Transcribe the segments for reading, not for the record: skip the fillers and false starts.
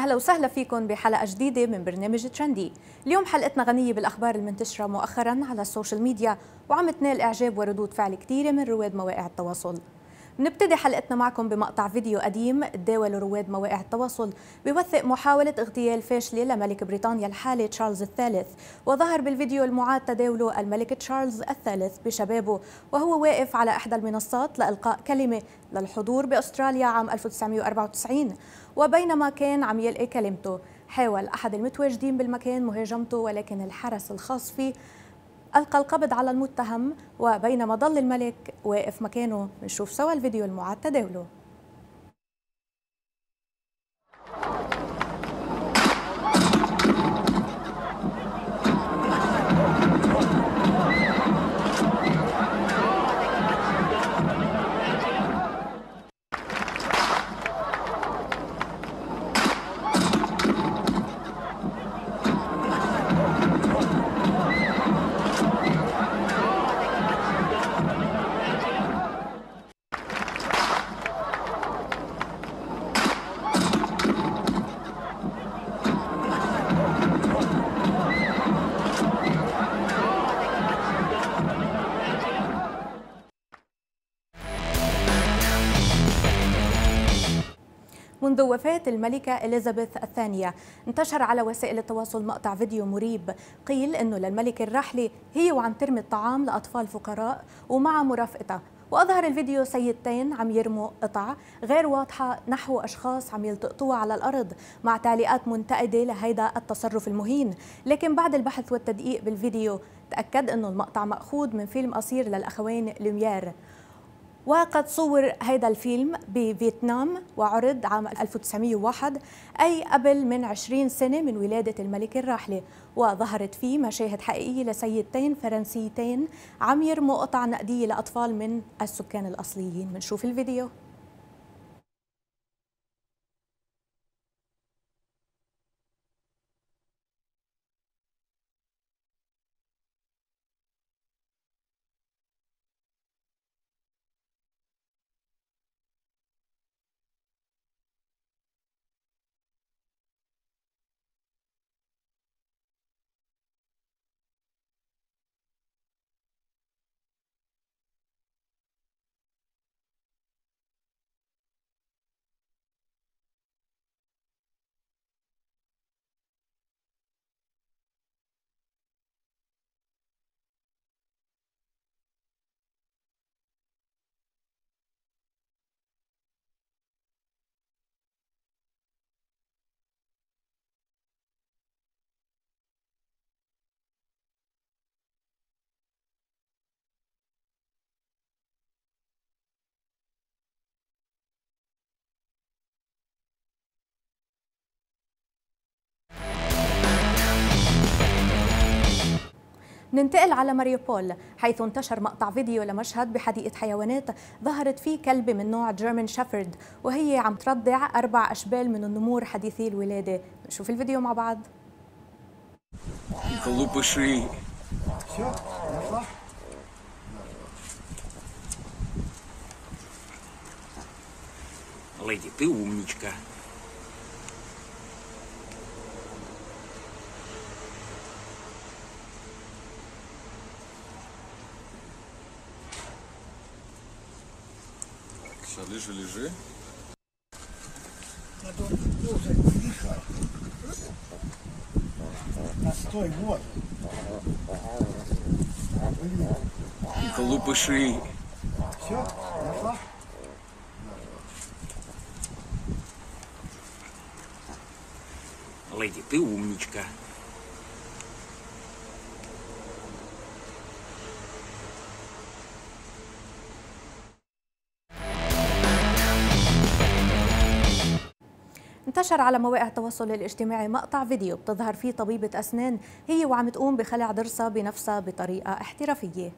أهلا وسهلا فيكم بحلقة جديدة من برنامج ترندي. اليوم حلقتنا غنية بالأخبار المنتشرة مؤخرا على السوشيال ميديا وعم تنال إعجاب وردود فعل كثيرة من رواد مواقع التواصل. بنبتدي حلقتنا معكم بمقطع فيديو قديم تداول رواد مواقع التواصل بيوثق محاولة اغتيال فاشلة لملك بريطانيا الحالي تشارلز الثالث، وظهر بالفيديو المعاد تداوله الملك تشارلز الثالث بشبابه وهو واقف على إحدى المنصات لإلقاء كلمة للحضور بأستراليا عام 1994، وبينما كان عم يلقي كلمته حاول أحد المتواجدين بالمكان مهاجمته، ولكن الحرس الخاص فيه ألقى القبض على المتهم، وبينما ظل الملك واقف مكانه. بنشوف سوا الفيديو المعاد تداوله. منذ وفاة الملكة إليزابيث الثانية انتشر على وسائل التواصل مقطع فيديو مريب قيل أنه للملكة الراحلة هي وعم ترمي الطعام لأطفال فقراء ومع مرافقتها، وأظهر الفيديو سيدتين عم يرموا قطع غير واضحة نحو أشخاص عم يلتقطوها على الأرض مع تعليقات منتقدة لهيدا التصرف المهين. لكن بعد البحث والتدقيق بالفيديو تأكد أنه المقطع مأخوذ من فيلم قصير للأخوين لوميير، وقد صور هذا الفيلم بفيتنام وعرض عام 1901، أي قبل من 20 سنة من ولادة الملكة الراحلة، وظهرت فيه مشاهد حقيقية لسيدتين فرنسيتين عم يرموا قطع نقدية لأطفال من السكان الأصليين. بنشوف الفيديو. ننتقل على ماريوبول، حيث انتشر مقطع فيديو لمشهد بحديقة حيوانات ظهرت فيه كلبة من نوع جيرمان شيفرد وهي عم ترضع 4 أشبال من النمور حديثي الولادة. نشوف الفيديو مع بعض. Леди, ты умничка. Все, лежи. Стой, вот. Глупыши. Все, нашла? Леди, ты умничка. انتشر على مواقع التواصل الاجتماعي مقطع فيديو بتظهر فيه طبيبة أسنان هي وعم تقوم بخلع ضرسها بنفسها بطريقة احترافية.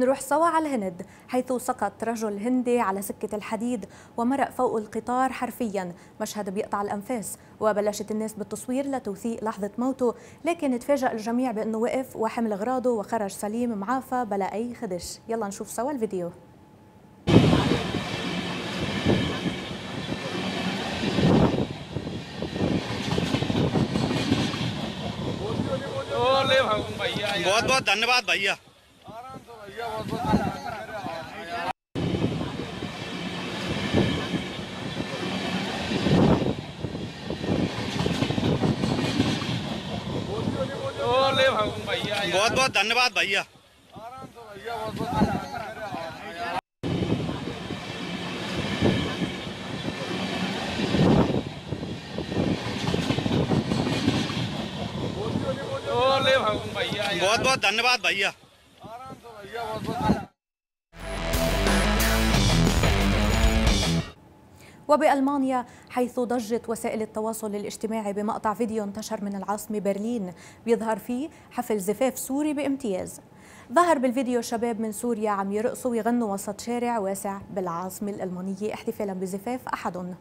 ونروح سوا على الهند، حيث سقط رجل هندي على سكة الحديد ومرق فوق القطار حرفيا، مشهد بيقطع الأنفاس. وبلشت الناس بالتصوير لتوثيق لحظة موته، لكن تفاجأ الجميع بأنه وقف وحمل أغراضه وخرج سليم معافى بلا أي خدش. يلا نشوف سوا الفيديو. बहुत बहुत धन्यवाद भैया। बहुत बहुत धन्यवाद भैया। बहुत बहुत धन्यवाद भैया। وبألمانيا، حيث ضجت وسائل التواصل الاجتماعي بمقطع فيديو انتشر من العاصمة برلين بيظهر فيه حفل زفاف سوري بامتياز. ظهر بالفيديو شباب من سوريا عم يرقصوا ويغنوا وسط شارع واسع بالعاصمة الألمانية احتفالا بزفاف أحدهم.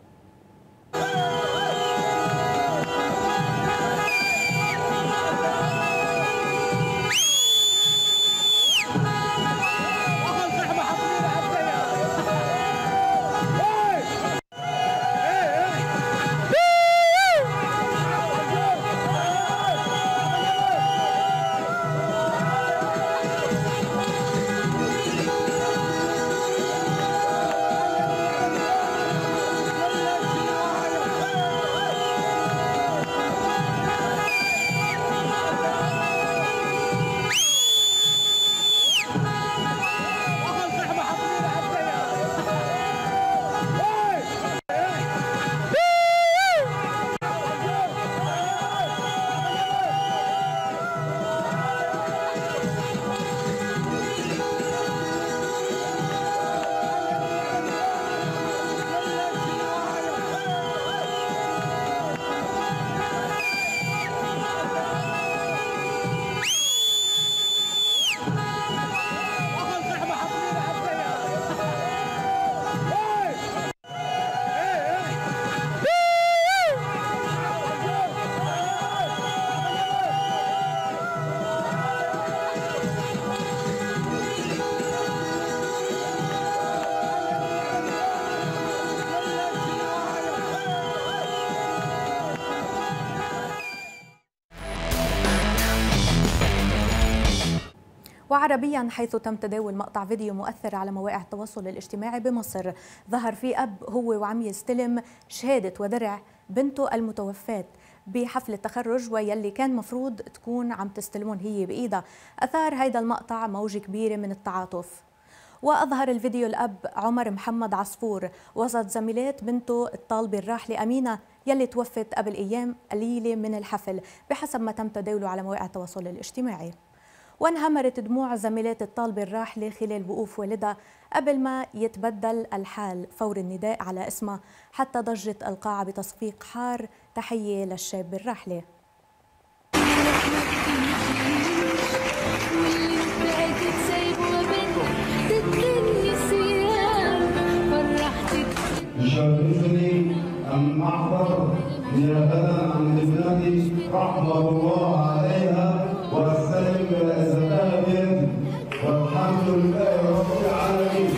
وعربيا، حيث تم تداول مقطع فيديو مؤثر على مواقع التواصل الاجتماعي بمصر، ظهر فيه أب هو وعم يستلم شهادة ودرع بنته المتوفاة بحفل التخرج، ويلي كان مفروض تكون عم تستلمون هي بإيدها. أثار هيدا المقطع موجة كبيرة من التعاطف. وأظهر الفيديو الأب عمر محمد عصفور وسط زميلات بنته الطالبة الراحلة أمينة يلي توفت قبل أيام قليلة من الحفل، بحسب ما تم تداوله على مواقع التواصل الاجتماعي. وانهمرت دموع زميلات الطالبة الراحلة خلال وقوف والدها قبل ما يتبدل الحال فور النداء على اسمها، حتى ضجت القاعة بتصفيق حار تحية للشاب الراحلة. يشرفني أن أحضر نيابة عن ابنتي رحمة الله عليها والسلم إلى زكاة والحمد لله رب العالمين.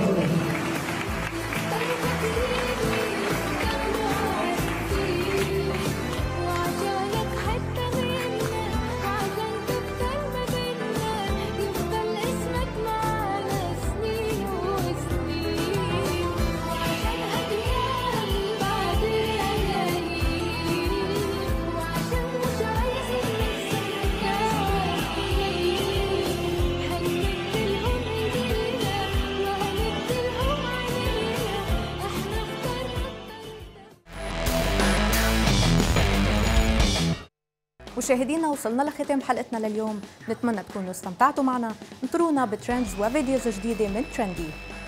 مشاهدينا، وصلنا لختام حلقتنا لليوم، نتمنى تكونوا استمتعتوا معنا. انطرونا بترندز وفيديوز جديدة من ترندي.